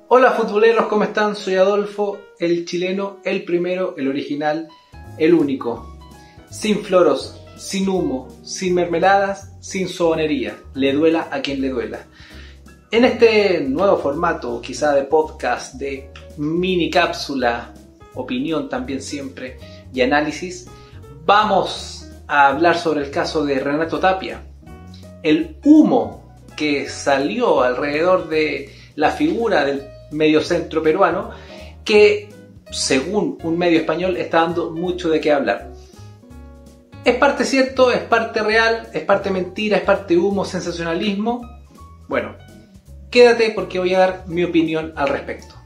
Hola futboleros, ¿cómo están? Soy Adolfo, el chileno, el primero, el original, el único. Sin floros, sin humo, sin mermeladas, sin sobonería. Le duela a quien le duela. En este nuevo formato, quizá de podcast, de mini cápsula, opinión también siempre y análisis, vamos a hablar sobre el caso de Renato Tapia. El humo que salió alrededor de la figura del mediocentro peruano, que según un medio español está dando mucho de qué hablar. ¿Es parte cierto? ¿Es parte real? ¿Es parte mentira? ¿Es parte humo? ¿Sensacionalismo? Bueno, quédate porque voy a dar mi opinión al respecto.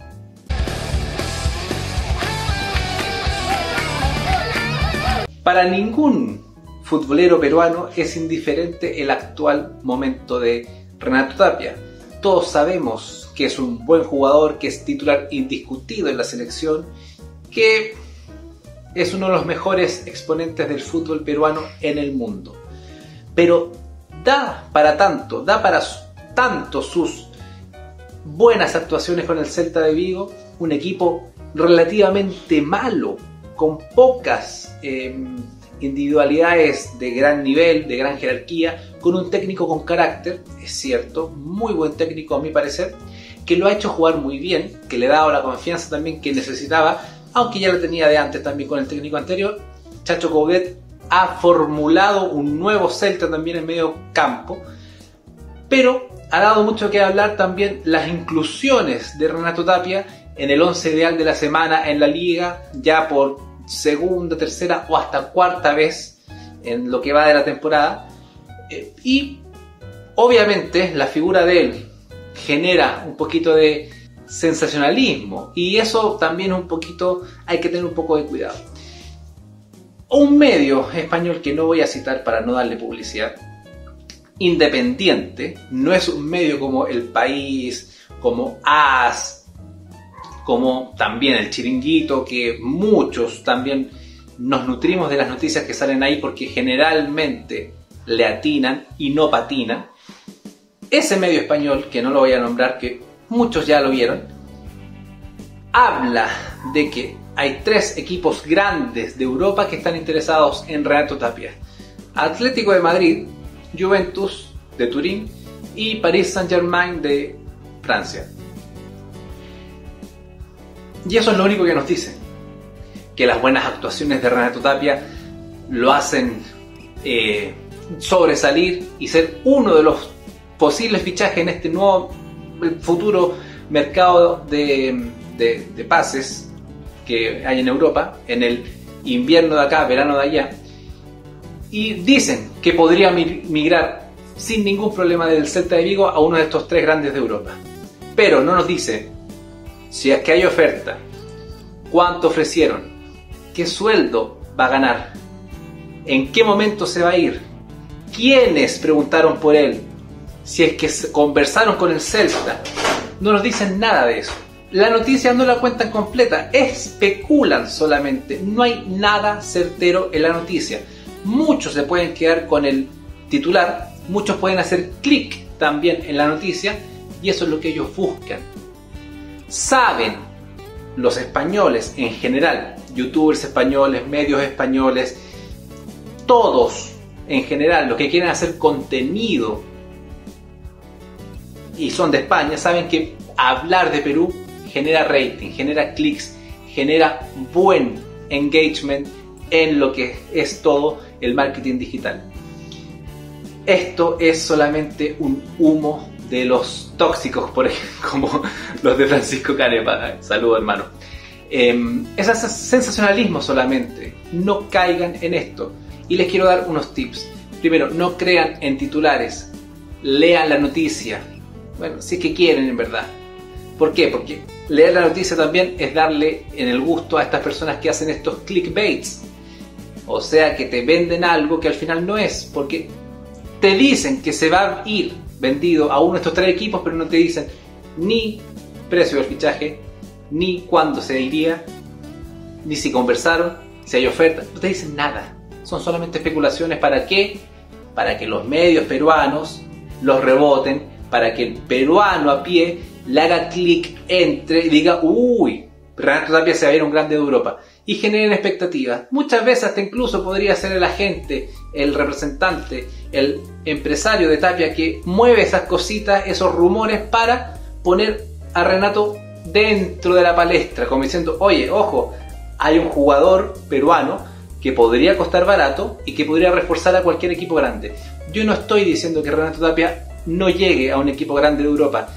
Para ningún futbolero peruano es indiferente el actual momento de Renato Tapia. Todos sabemos que es un buen jugador, que es titular indiscutido en la selección, que es uno de los mejores exponentes del fútbol peruano en el mundo. Pero da para tanto sus buenas actuaciones con el Celta de Vigo, un equipo relativamente malo, con pocas individualidades de gran nivel, de gran jerarquía, con un técnico con carácter, es cierto, muy buen técnico a mi parecer, que lo ha hecho jugar muy bien, que le ha dado la confianza también que necesitaba, aunque ya la tenía de antes también con el técnico anterior. Chacho Coudet ha formulado un nuevo Celta también en medio campo, pero ha dado mucho que hablar también las inclusiones de Renato Tapia en el 11 ideal de la semana en la liga, ya por segunda, tercera o hasta cuarta vez en lo que va de la temporada. Y obviamente la figura de él genera un poquito de sensacionalismo, y eso también un poquito hay que tener un poco de cuidado. Un medio español que no voy a citar para no darle publicidad, Independiente, no es un medio como El País, como AS, como también El Chiringuito, que muchos también nos nutrimos de las noticias que salen ahí porque generalmente le atinan y no patinan. Ese medio español, que no lo voy a nombrar, que muchos ya lo vieron, habla de que hay 3 equipos grandes de Europa que están interesados en Renato Tapia: Atlético de Madrid, Juventus de Turín y Paris Saint-Germain de Francia. Y eso es lo único que nos dicen, que las buenas actuaciones de Renato Tapia lo hacen sobresalir y ser uno de los posibles fichajes en este nuevo futuro mercado de pases que hay en Europa, en el invierno de acá, verano de allá. Y dicen que podría migrar sin ningún problema del Celta de Vigo a uno de estos 3 grandes de Europa. Pero no nos dice si es que hay oferta, cuánto ofrecieron, qué sueldo va a ganar, en qué momento se va a ir, quiénes preguntaron por él, si es que conversaron con el Celta. No nos dicen nada de eso. La noticia no la cuentan completa, especulan solamente, no hay nada certero en la noticia. Muchos se pueden quedar con el titular, muchos pueden hacer clic también en la noticia, y eso es lo que ellos buscan. Saben los españoles en general, youtubers españoles, medios españoles, todos en general los que quieren hacer contenido y son de España, saben que hablar de Perú genera rating, genera clics, genera buen engagement en lo que es todo el marketing digital. Esto es solamente un humo de los tóxicos, por ejemplo, como los de Francisco Canepa. Saludos, hermano. Es sensacionalismo solamente. No caigan en esto. Y les quiero dar unos tips. Primero, no crean en titulares. Lean la noticia. Bueno, si es que quieren en verdad. ¿Por qué? Porque leer la noticia también es darle en el gusto a estas personas que hacen estos clickbaits. O sea, que te venden algo que al final no es. Porque te dicen que se va a ir vendido a uno de estos 3 equipos, pero no te dicen ni precio del fichaje, ni cuándo se iría, ni si conversaron, si hay oferta. No te dicen nada. Son solamente especulaciones. ¿Para qué? Para que los medios peruanos los reboten, para que el peruano a pie le haga clic, entre y diga, uy, Renato Tapia se va a ir a un grande de Europa, y generen expectativas. Muchas veces hasta incluso podría ser el agente, el representante, el empresario de Tapia que mueve esas cositas, esos rumores para poner a Renato dentro de la palestra, como diciendo, oye, ojo, hay un jugador peruano que podría costar barato y que podría reforzar a cualquier equipo grande. Yo no estoy diciendo que Renato Tapia no llegue a un equipo grande de Europa.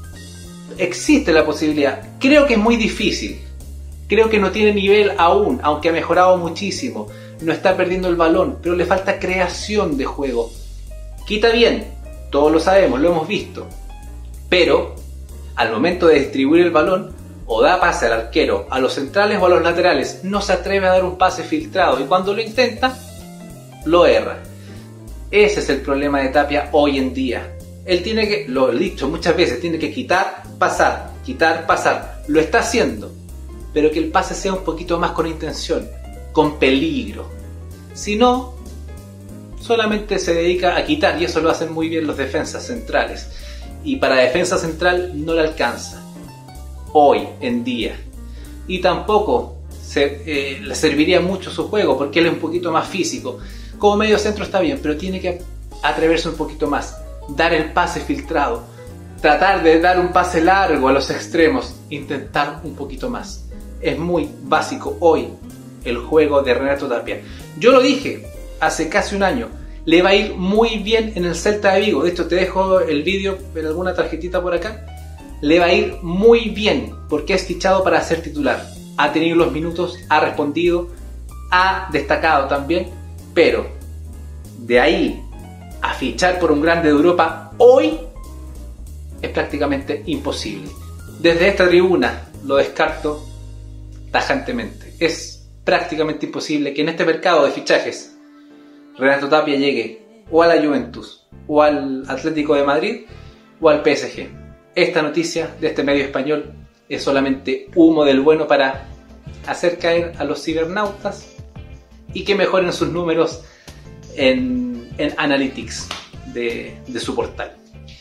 Existe la posibilidad. Creo que es muy difícil. Creo que no tiene nivel aún, aunque ha mejorado muchísimo. No está perdiendo el balón, pero le falta creación de juego. Quita bien, todos lo sabemos, lo hemos visto. Pero al momento de distribuir el balón, o da pase al arquero, a los centrales o a los laterales, no se atreve a dar un pase filtrado, y cuando lo intenta, lo erra. Ese es el problema de Tapia hoy en día. Él tiene que, lo he dicho muchas veces, tiene que quitar, pasar, quitar, pasar. Lo está haciendo, pero que el pase sea un poquito más con intención, con peligro. Si no, solamente se dedica a quitar, y eso lo hacen muy bien los defensas centrales. Y para defensa central no le alcanza hoy en día, y tampoco le serviría mucho su juego porque él es un poquito más físico. Como medio centro está bien, pero tiene que atreverse un poquito más, dar el pase filtrado, tratar de dar un pase largo a los extremos, intentar un poquito más. Es muy básico hoy el juego de Renato Tapia. Yo lo dije hace casi un año, le va a ir muy bien en el Celta de Vigo. De hecho te dejo el vídeo en alguna tarjetita por acá. Le va a ir muy bien porque es fichado para ser titular. Ha tenido los minutos, ha respondido, ha destacado también, pero de ahí a fichar por un grande de Europa hoy es prácticamente imposible. Desde esta tribuna lo descarto tajantemente. Es prácticamente imposible que en este mercado de fichajes Renato Tapia llegue o a la Juventus, o al Atlético de Madrid, o al PSG. Esta noticia de este medio español es solamente humo del bueno para hacer caer a los cibernautas y que mejoren sus números en Analytics de su portal.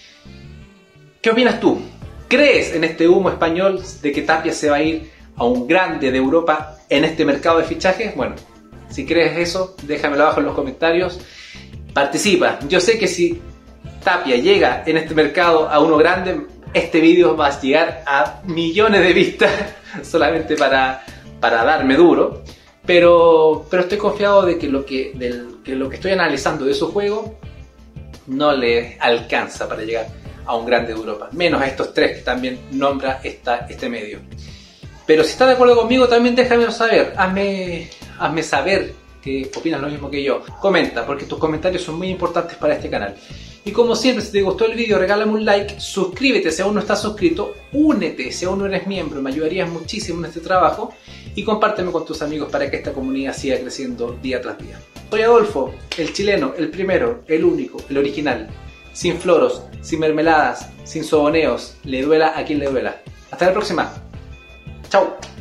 ¿Qué opinas tú? ¿Crees en este humo español de que Tapia se va a ir a un grande de Europa en este mercado de fichajes? Bueno, si crees eso, déjamelo abajo en los comentarios. Participa. Yo sé que si Tapia llega en este mercado a uno grande, este vídeo va a llegar a millones de vistas solamente para darme duro. Pero estoy confiado de que lo que estoy analizando de su juego no le alcanza para llegar a un grande de Europa. Menos a estos tres que también nombra este medio. Pero si estás de acuerdo conmigo, también déjamelo saber. Hazme saber que opinas lo mismo que yo. Comenta, porque tus comentarios son muy importantes para este canal. Y como siempre, si te gustó el vídeo, regálame un like, suscríbete si aún no estás suscrito, únete si aún no eres miembro, me ayudarías muchísimo en este trabajo, y compárteme con tus amigos para que esta comunidad siga creciendo día tras día. Soy Adolfo, el chileno, el primero, el único, el original, sin floros, sin mermeladas, sin soboneos, le duela a quien le duela. Hasta la próxima. Chao.